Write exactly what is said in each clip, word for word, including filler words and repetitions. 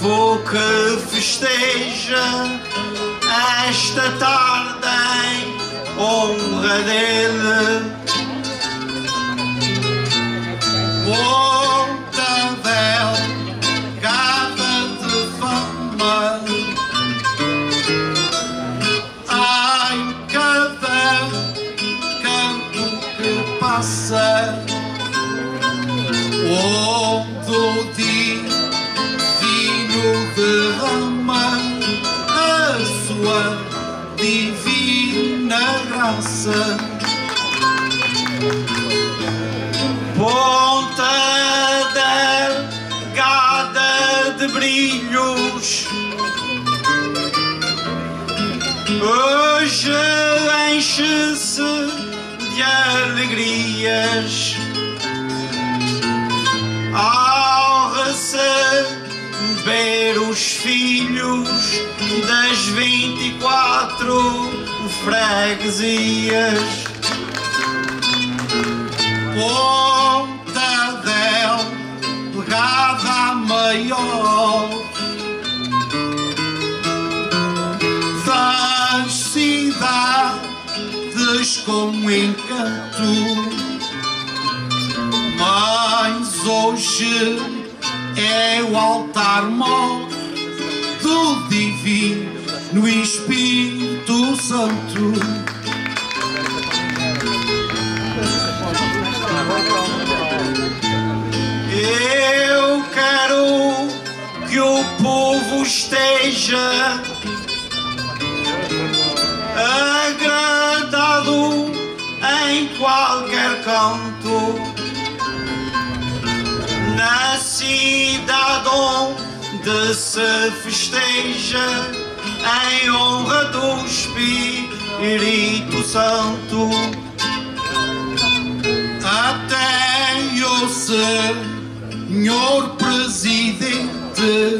povo que festeja esta tarde em honra dele. Ponta delgada de fama, em cada canto que passa, onde o divino derrama a sua divina graça. Ponta delgada de brilhos, hoje enche-se de alegrias ao receber os filhos das vinte e quatro freguesias. Ponta delgada maior das cidades com encanto, mas hoje é o altar-mor do divino Espírito Santo. Eu quero que o povo esteja agradado em qualquer canto, na cidade onde se festeja em honra do Espírito Santo. Até o senhor presidente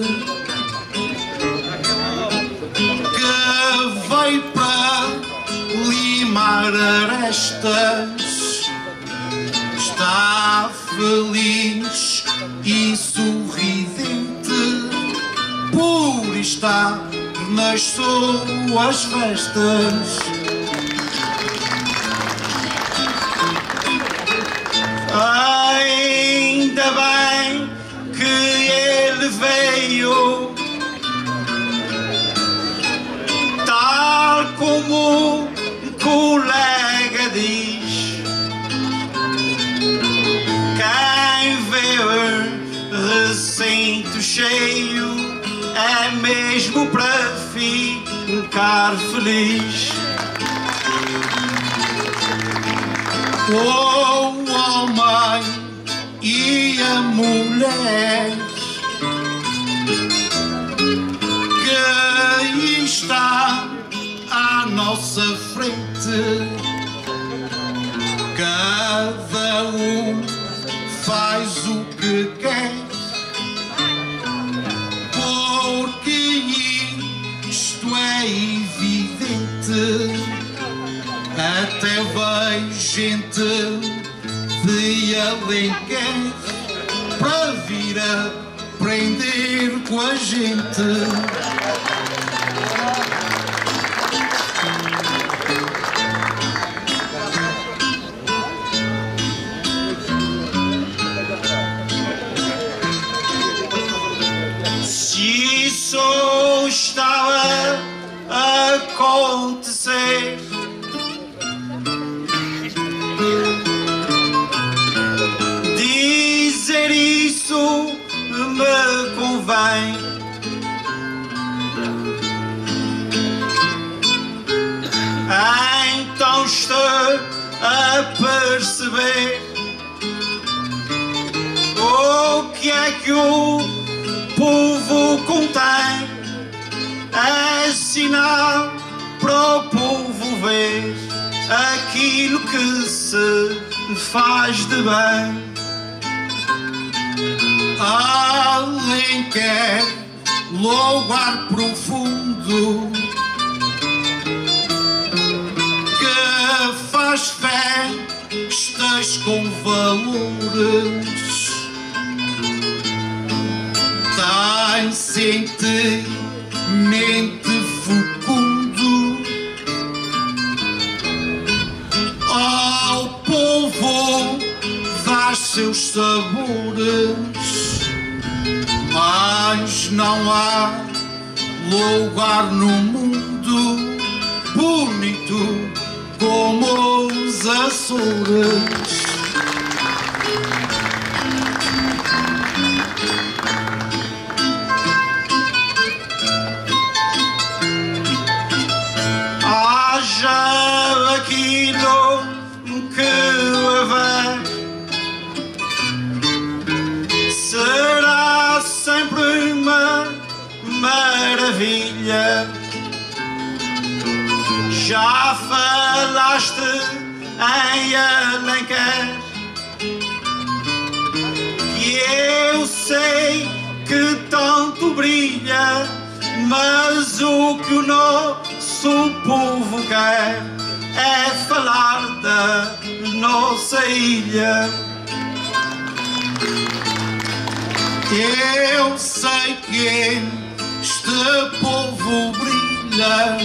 que veio para limar arestas está feliz e sorridente por estar nas suas festas. Ainda bem que ele veio, tal como um colega diz. Quem vê o recinto cheio é mesmo para ficar feliz. O homem e a mulher que está à nossa frente, cada um faz o que quer, porque isto é evidente. Até veio gente de Alenquer para vir a aprender com a gente. Se isso estava a acontecer, dizer isso me convém. Então estou a perceber o que é que o povo contém. É sinal para o povo ver aquilo que se faz de bem. Alenquer, lugar profundo que faz festas com valores, tem semente fecundo. Ao povo dá seus sabores, mas não há lugar no mundo bonito como os Açores. Haja aquilo que houver, será sempre uma maravilha. Já falaste em Alenquer, que eu sei que tanto brilha, mas o que o nosso povo quer é falar da nossa ilha. Eu sei que este povo brilha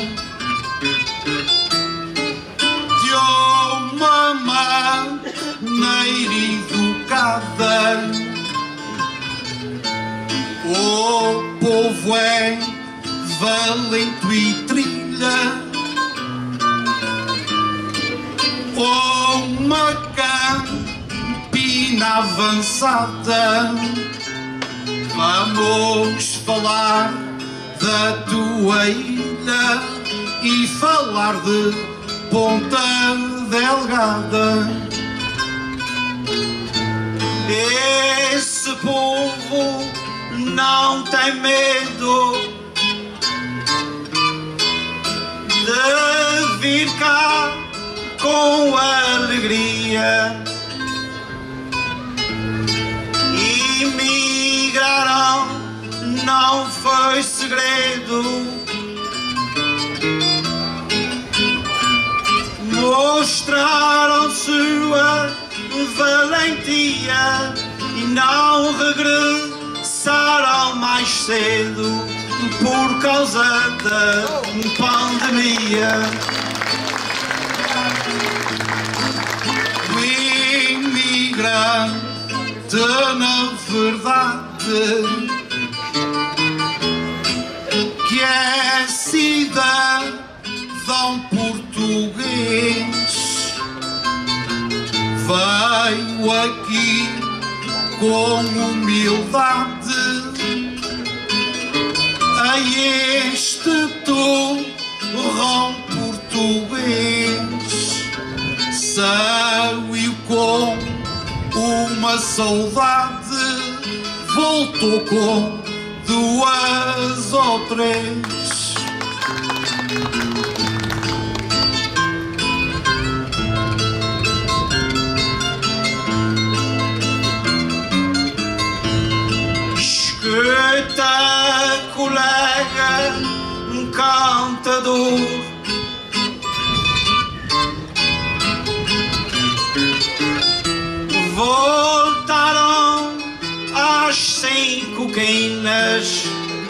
de uma maneira educada. O povo é valente e trilha uma campina avançada. Vamos falar da tua ilha e falar de Ponta Delgada. Esse povo não tem medo de vir cá com alegria. Imigraram, não foi segredo, mostraram sua valentia e não regressaram mais cedo por causa da pandemia. O imigrante, na verdade, que é cidadão português, veio aqui com humildade a este torrão português. Saiu com uma saudade, voltou com duas ou três. Escuta, colega, um cantador, voltaram às cinco quinas.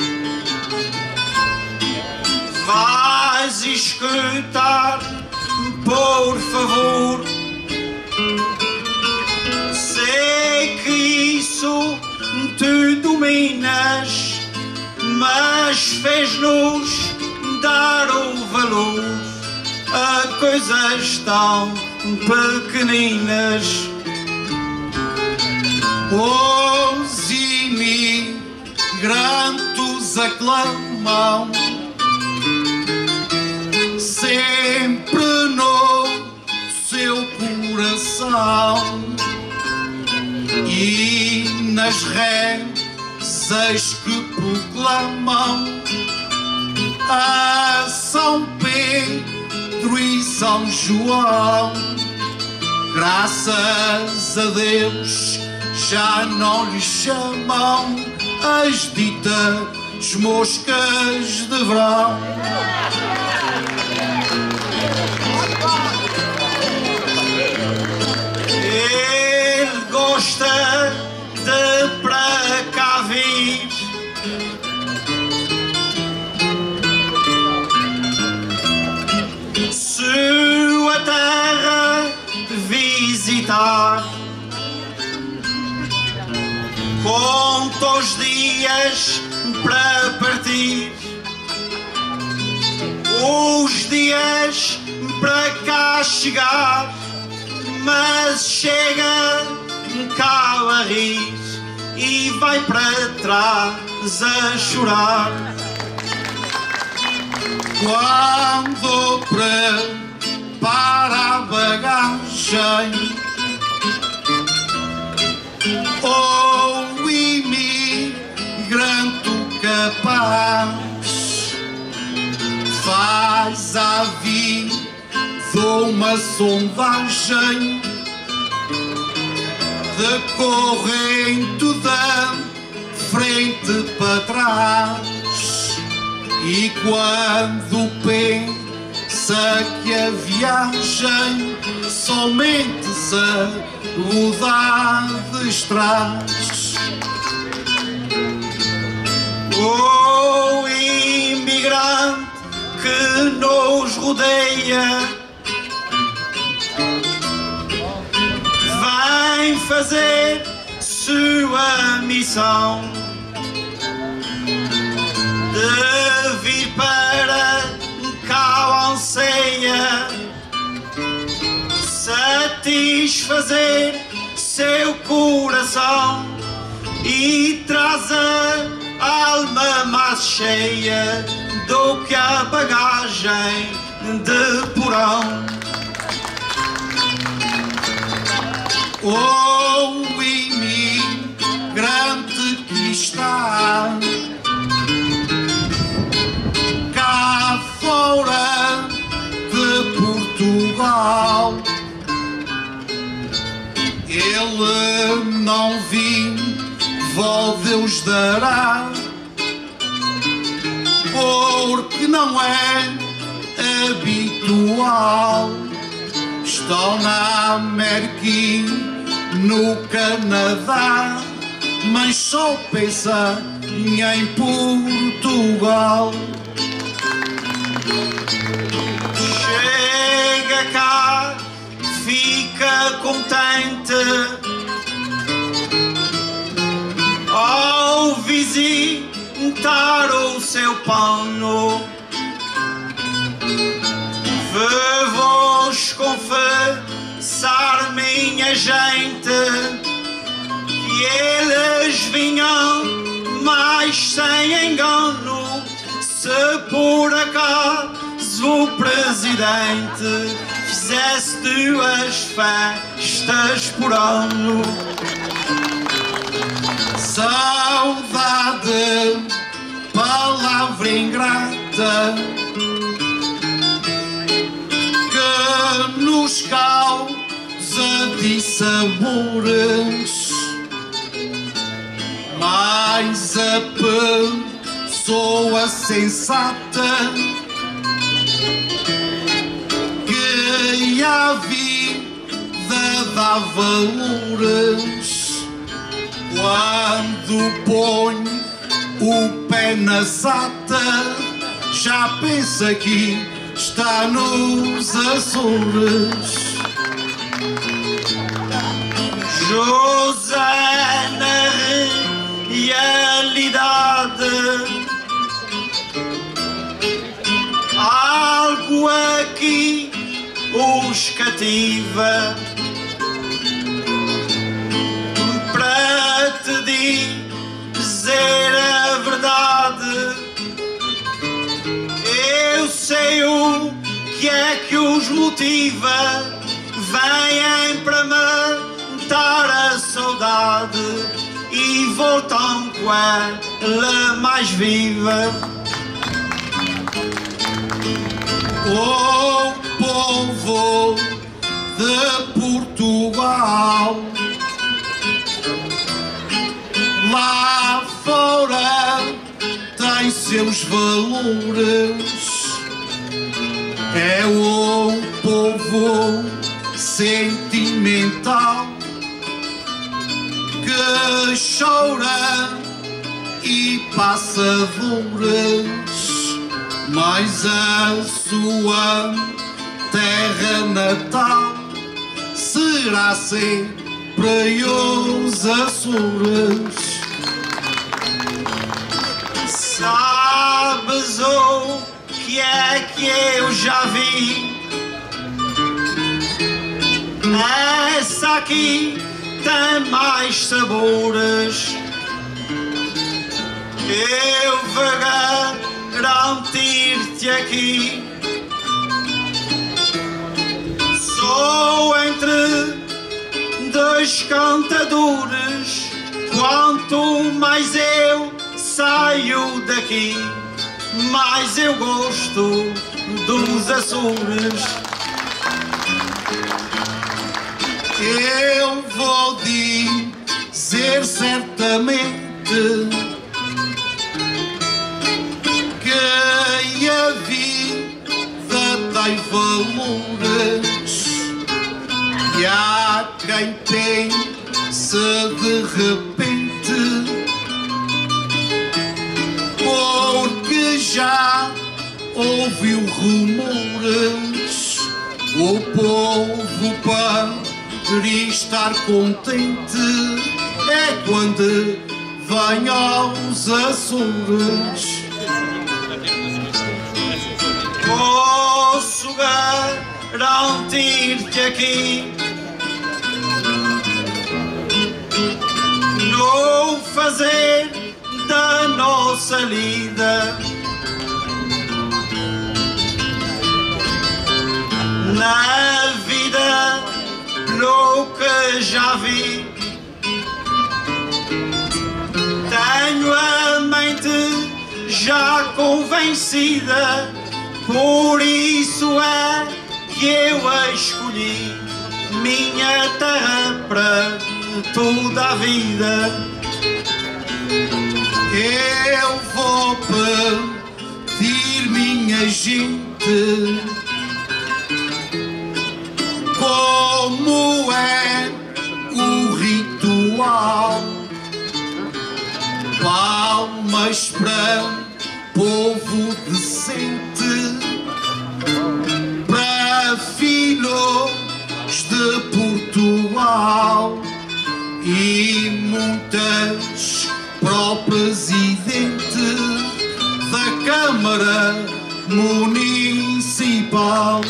Vais escutar, por favor. Sei que isso tu dominas, mas fez-nos dar o valor a coisas tão pequeninas. Os imigrantes aclamam sempre no seu coração e nas rezas que proclamam a São Pedro e São João. Graças a Deus já não lhes chamam as ditas moscas de verão. Ele gosta de para cá vir conta os dias para partir, os dias para cá chegar, mas chega cá a rir e vai para trás a chorar. Quando prepara a bagagem, o imigrante capaz faz à vida uma sondagem, decorrendo da frente para trás, e quando pensa que a viagem somente saudades traz, o imigrante que nos rodeia vem fazer sua missão de vir para cá, anseia satisfazer seu coração e traz a alma mais cheia do que a bagagem de porão. O imigrante que está cá fora de Portugal, ele não vive, ó Deus dará, porque não é habitual. Estão na América e no Canadá, mas só pensa em Portugal. Chega cá, fica contente ao visitar o seu pano. Vou-vos confessar, minha gente, que eles vinham mais sem engano. Se por acaso o presidente fizesse duas festas por ano. Saudade, palavra ingrata, que nos causa dissabores, mas a pessoa sensata que a vida dá valores, quando põe o pé na sata já pensa que está nos Açores. José, na realidade, algo aqui os cativa para te dizer a verdade. Eu sei o que é que os motiva, vêm para matar a saudade e voltam com ela mais viva. O povo de Portugal lá fora tem seus valores, é um povo sentimental que chora e passa dores, mas a sua terra natal será sempre os Açores. que é que eu já vi. Essa aqui tem mais sabores. Eu vou garantir-te aqui. Sou entre dois cantadores. Quanto mais eu saio daqui, mais eu gosto dos Açores. Eu vou dizer certamente que a vida tem valores e há quem pense de repente, porque já ouviu rumores, o povo para estar contente é quando vem aos Açores. Posso garantir-te aqui, no fazer da nossa lida, na vida, pelo que já vi, tenho a mente já convencida, por isso é que eu a escolhi, minha terra para toda a vida. Eu vou pedir, minha gente, como é o ritual. Palmas para povo decente, para filhos de Portugal e muitas para o presidente da Câmara Municipal.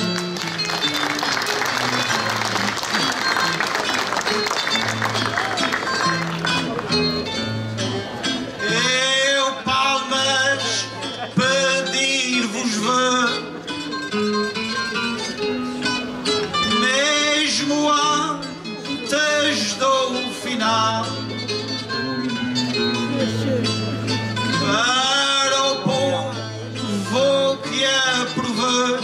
Para o povo que aprove,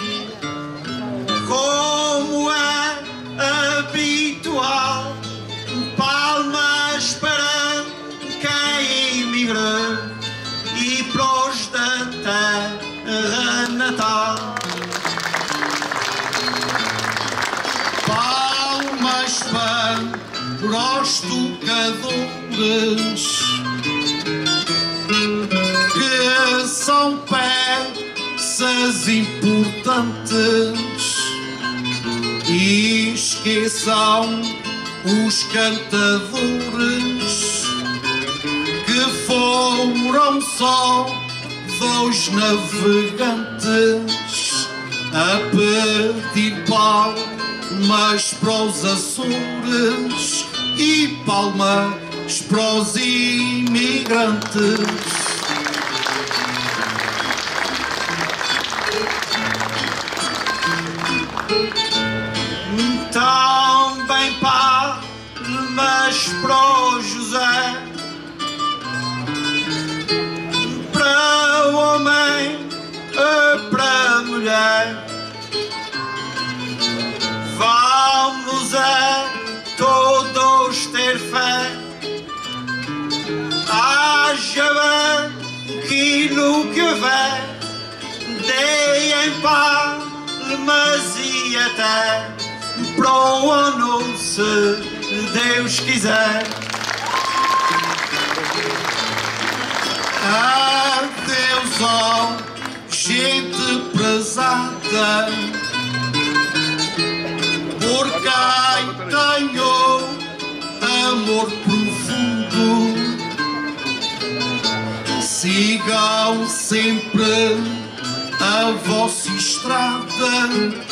como é habitual, palmas para quem emigra e pros da terra natal. Palmas para os tocadores, que são peças importantes, e esqueçam os cantadores, que foram só dois navegantes a pedir palmas para os Açores e palmas para os imigrantes. Também palmas para o José, para o homem, para a mulher. Vamos a todos ter fé, haja bem aquilo que houver, deem palmas e até para o ano, se Deus quiser. Adeus, ó gente prezada, por quem tenho amor profundo, sigam sempre a vossa estrada.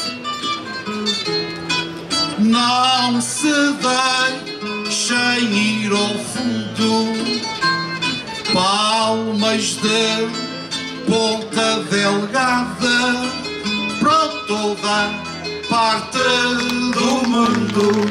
Não se deixem ir ao fundo, palmas de Ponta Delgada para toda parte do mundo.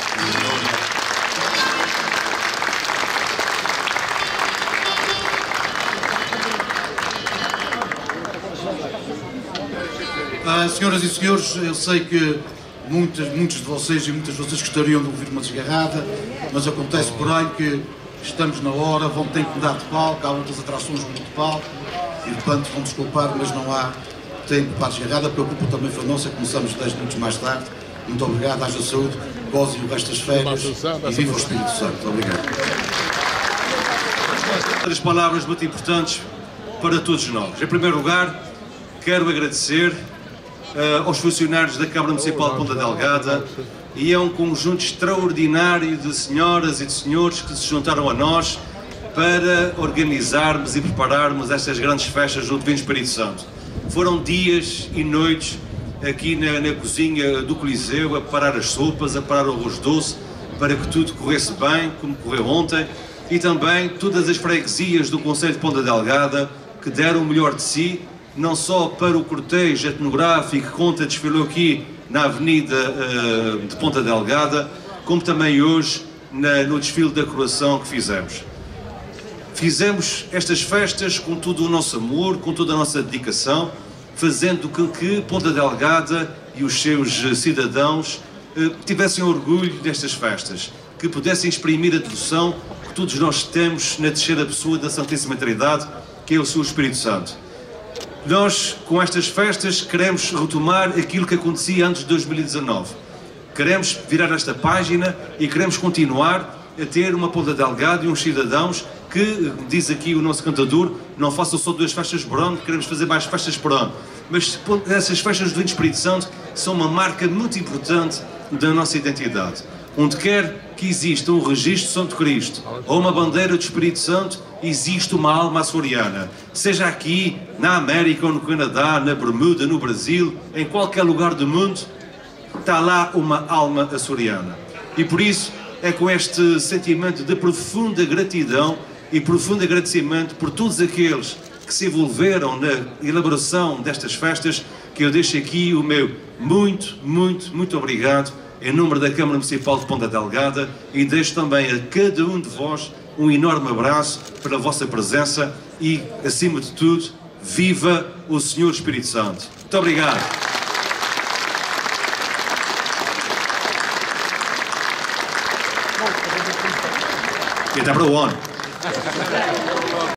Ah, senhoras e senhores, eu sei que muitos, muitos de vocês e muitas de vocês gostariam de ouvir uma desgarrada, mas acontece, porém, que estamos na hora, vão ter que mudar de palco, há outras atrações muito de palco, e portanto vão desculpar, mas não há tempo para a desgarrada. A preocupa também foi nossa, começamos dez minutos mais tarde. Muito obrigado, haja saúde, gozem o resto das férias e viva o Espírito Santo. Obrigado. Três palavras muito importantes para todos nós. Em primeiro lugar, quero agradecer uh, aos funcionários da Câmara Municipal de Ponta Delgada, e é um conjunto extraordinário de senhoras e de senhores que se juntaram a nós para organizarmos e prepararmos estas grandes festas do Divino Espírito Santo. Foram dias e noites aqui na, na cozinha do Coliseu a preparar as sopas, a preparar o arroz doce, para que tudo corresse bem, como correu ontem, e também todas as freguesias do Concelho de Ponta Delgada que deram o melhor de si, não só para o cortejo etnográfico que conta desfilou aqui na Avenida uh, de Ponta Delgada, como também hoje na, no desfile da coroação que fizemos. Fizemos estas festas com todo o nosso amor, com toda a nossa dedicação, fazendo com que Ponta Delgada e os seus cidadãos uh, tivessem orgulho destas festas, que pudessem exprimir a devoção que todos nós temos na terceira pessoa da Santíssima Trindade, que é o seu Espírito Santo. Nós, com estas festas, queremos retomar aquilo que acontecia antes de dois mil e dezanove. Queremos virar esta página e queremos continuar a ter uma Ponta Delgada e uns cidadãos que, diz aqui o nosso cantador, não façam só duas festas por ano, queremos fazer mais festas por ano. Mas essas festas do Espírito Santo são uma marca muito importante da nossa identidade. Onde quer que exista um registro de Santo Cristo ou uma bandeira do Espírito Santo, existe uma alma açoriana. Seja aqui, na América ou no Canadá, na Bermuda, no Brasil, em qualquer lugar do mundo, está lá uma alma açoriana. E por isso é com este sentimento de profunda gratidão e profundo agradecimento por todos aqueles que se envolveram na elaboração destas festas que eu deixo aqui o meu muito, muito, muito obrigado em nome da Câmara Municipal de Ponta Delgada, e deixo também a cada um de vós um enorme abraço pela vossa presença e, acima de tudo, viva o Senhor Espírito Santo. Muito obrigado. E até para o ano.